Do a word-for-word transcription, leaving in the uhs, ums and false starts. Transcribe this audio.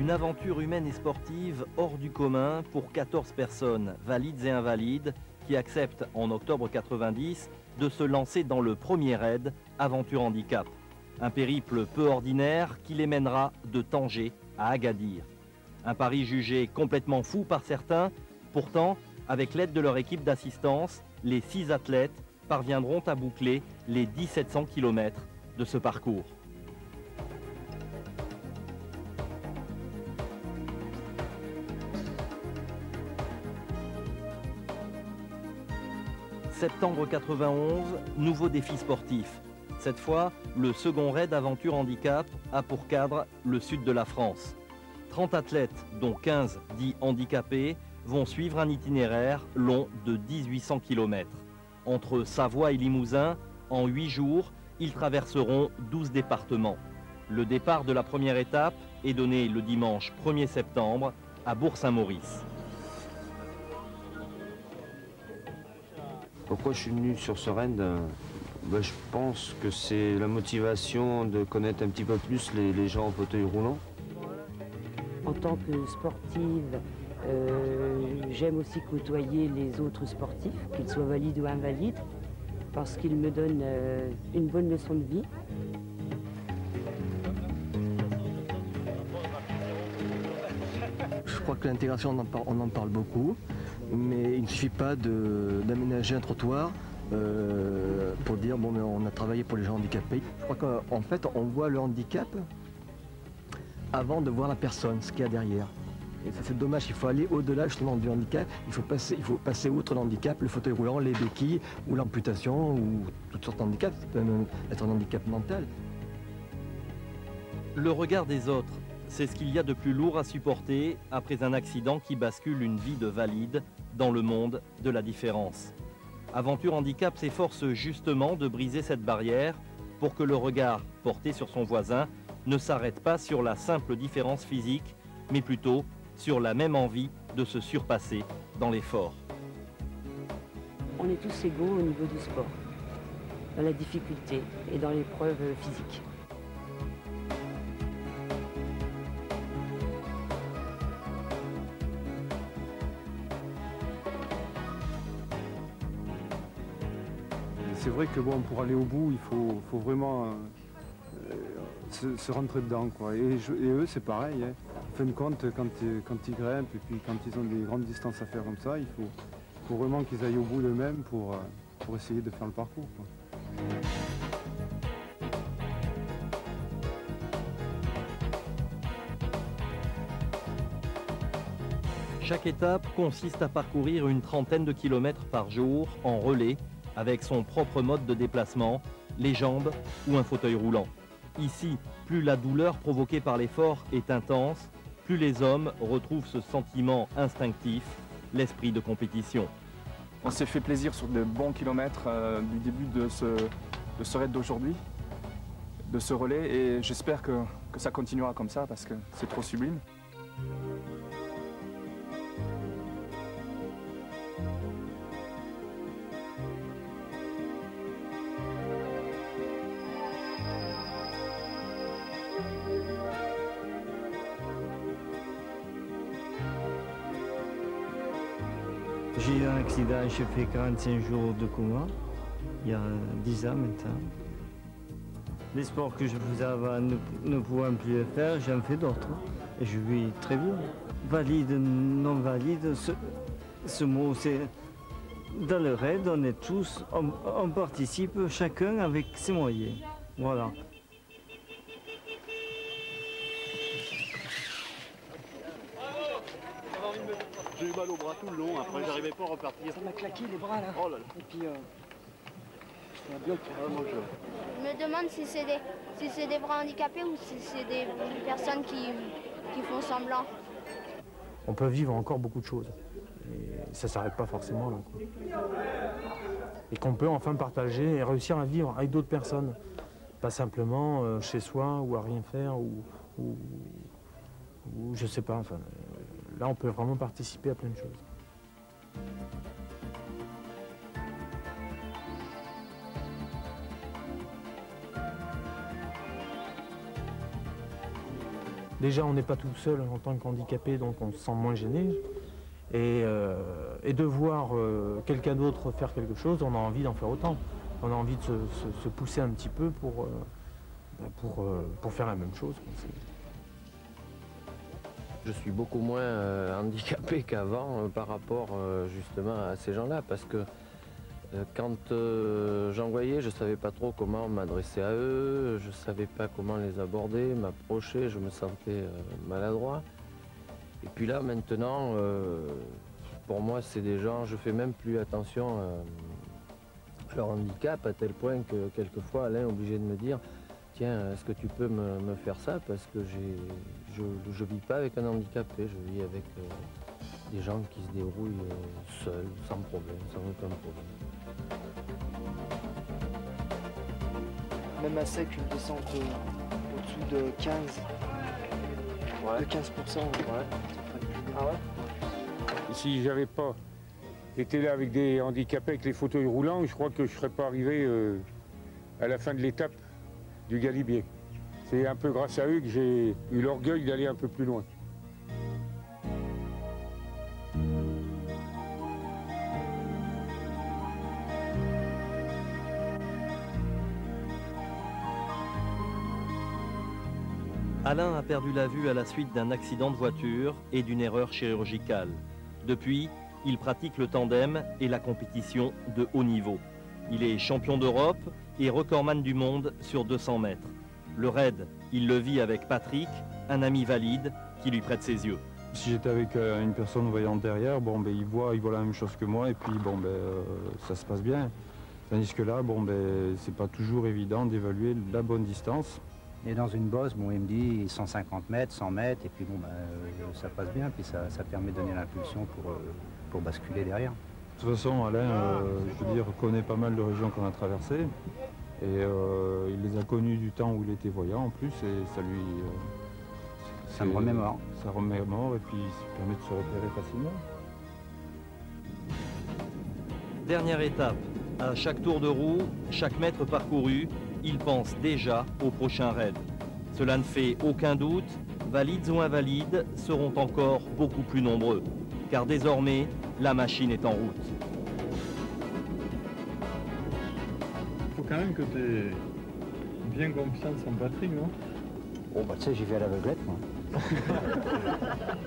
Une aventure humaine et sportive hors du commun pour quatorze personnes, valides et invalides, qui acceptent en octobre quatre-vingt-dix de se lancer dans le premier raid Aventure Handicap. Un périple peu ordinaire qui les mènera de Tanger à Agadir. Un pari jugé complètement fou par certains. Pourtant, avec l'aide de leur équipe d'assistance, les six athlètes parviendront à boucler les mille sept cents kilomètres de ce parcours. Septembre quatre-vingt-onze, nouveau défi sportif. Cette fois, le second raid Aventure Handicap a pour cadre le sud de la France. trente athlètes, dont quinze dits handicapés, vont suivre un itinéraire long de mille huit cents kilomètres. Entre Savoie et Limousin, en huit jours, ils traverseront douze départements. Le départ de la première étape est donné le dimanche premier septembre à Bourg-Saint-Maurice. Pourquoi je suis venu sur ce raid? Ben, je pense que c'est la motivation de connaître un petit peu plus les, les gens en fauteuil roulant. En tant que sportive, euh, j'aime aussi côtoyer les autres sportifs, qu'ils soient valides ou invalides, parce qu'ils me donnent euh, une bonne leçon de vie. Je crois que l'intégration, on, on en parle beaucoup, mais il ne suffit pas d'aménager un trottoir euh, pour dire bon, mais on a travaillé pour les gens handicapés. Je crois qu'en fait, on voit le handicap avant de voir la personne, ce qu'il y a derrière. Et ça, c'est dommage, il faut aller au-delà justement du handicap, il faut passer, il faut passer outre le handicap, le fauteuil roulant, les béquilles, ou l'amputation, ou toutes sortes de handicaps, ça peut même être un handicap mental. Le regard des autres, c'est ce qu'il y a de plus lourd à supporter après un accident qui bascule une vie de valide dans le monde de la différence. Aventure Handicap s'efforce justement de briser cette barrière pour que le regard porté sur son voisin ne s'arrête pas sur la simple différence physique, mais plutôt sur la même envie de se surpasser dans l'effort. On est tous égaux au niveau du sport, dans la difficulté et dans l'épreuve physique. C'est vrai que bon, pour aller au bout, il faut, faut vraiment euh, se, se rentrer dedans, quoi. Et, je, et eux, c'est pareil. Hein. En fin de compte, quand, quand ils grimpent et puis quand ils ont des grandes distances à faire comme ça, il faut, faut vraiment qu'ils aillent au bout d'eux-mêmes pour, pour essayer de faire le parcours, quoi. Chaque étape consiste à parcourir une trentaine de kilomètres par jour en relais, avec son propre mode de déplacement, les jambes ou un fauteuil roulant. Ici, plus la douleur provoquée par l'effort est intense, plus les hommes retrouvent ce sentiment instinctif, l'esprit de compétition. On s'est fait plaisir sur de bons kilomètres euh, du début de ce, de ce raid d'aujourd'hui, de ce relais, et j'espère que, que ça continuera comme ça parce que c'est trop sublime. J'ai eu un accident, j'ai fait quarante-cinq jours de coma, il y a dix ans maintenant. Les sports que je faisais avant ne, ne pouvant plus les faire, j'en fais d'autres. Et je vis très bien. Valide, non valide, ce, ce mot, c'est... Dans le raid, on est tous, on, on participe chacun avec ses moyens. Voilà. J'ai eu mal au bras tout le long, après j'arrivais pas à repartir. Ça m'a claqué les bras là. Oh là là. Et puis, euh, c'est un bloc. Ah, moi, je... Je me demande si c'est des, si c'est des vrais handicapés ou si c'est des personnes qui, qui font semblant. On peut vivre encore beaucoup de choses. Et ça ne s'arrête pas forcément là, quoi. Et qu'on peut enfin partager et réussir à vivre avec d'autres personnes. Pas simplement euh, chez soi ou à rien faire ou, ou, ou je sais pas. Enfin, là, on peut vraiment participer à plein de choses. déjà on n'est pas tout seul en tant qu'handicapé, donc on se sent moins gêné. Et, euh, et de voir euh, quelqu'un d'autre faire quelque chose, on a envie d'en faire autant. On a envie de se, se, se pousser un petit peu pour, euh, pour, euh, pour faire la même chose. Je suis beaucoup moins euh, handicapé qu'avant euh, par rapport euh, justement à ces gens-là, parce que euh, quand euh, j'en voyais, je ne savais pas trop comment m'adresser à eux, je ne savais pas comment les aborder, m'approcher, je me sentais euh, maladroit. Et puis là maintenant, euh, pour moi c'est des gens, je fais même plus attention euh, à leur handicap, à tel point que quelquefois Alain est obligé de me dire tiens, est-ce que tu peux me, me faire ça, parce que je ne vis pas avec un handicapé, je vis avec euh, des gens qui se débrouillent euh, seuls, sans problème, sans aucun problème. Même à sec, une descente euh, au-dessous de quinze, ouais. de quinze pour cent. Ouais. Ah ouais. Si j'avais pas été là avec des handicapés, avec les fauteuils roulants, je crois que je ne serais pas arrivé euh, à la fin de l'étape du Galibier. C'est un peu grâce à eux que j'ai eu l'orgueil d'aller un peu plus loin. Alain a perdu la vue à la suite d'un accident de voiture et d'une erreur chirurgicale. Depuis, il pratique le tandem et la compétition de haut niveau. Il est champion d'Europe et recordman du monde sur deux cents mètres. Le raid, il le vit avec Patrick, un ami valide qui lui prête ses yeux. Si j'étais avec euh, une personne voyante derrière, bon, ben, il, voit, il voit la même chose que moi et puis bon, ben, euh, ça se passe bien. Tandis que là, bon, ben, c'est pas toujours évident d'évaluer la bonne distance. Et dans une bosse, bon, il me dit cent cinquante mètres, cent mètres, et puis bon, ben, euh, ça passe bien, puis ça, ça permet de donner l'impulsion pour, euh, pour basculer derrière. De toute façon, Alain, euh, je veux dire, connaît pas mal de régions qu'on a traversées. Et euh, il les a connues du temps où il était voyant en plus, et ça lui... Euh, ça me remémore. Ça remémore, et puis ça permet de se repérer facilement. Dernière étape. À chaque tour de roue, chaque mètre parcouru, il pense déjà au prochain raid. Cela ne fait aucun doute, valides ou invalides seront encore beaucoup plus nombreux, car désormais, la machine est en route. Il faut quand même que tu aies bien confiance en Patrick, non? Oh bah tu sais, j'y vais à l'aveuglette, moi.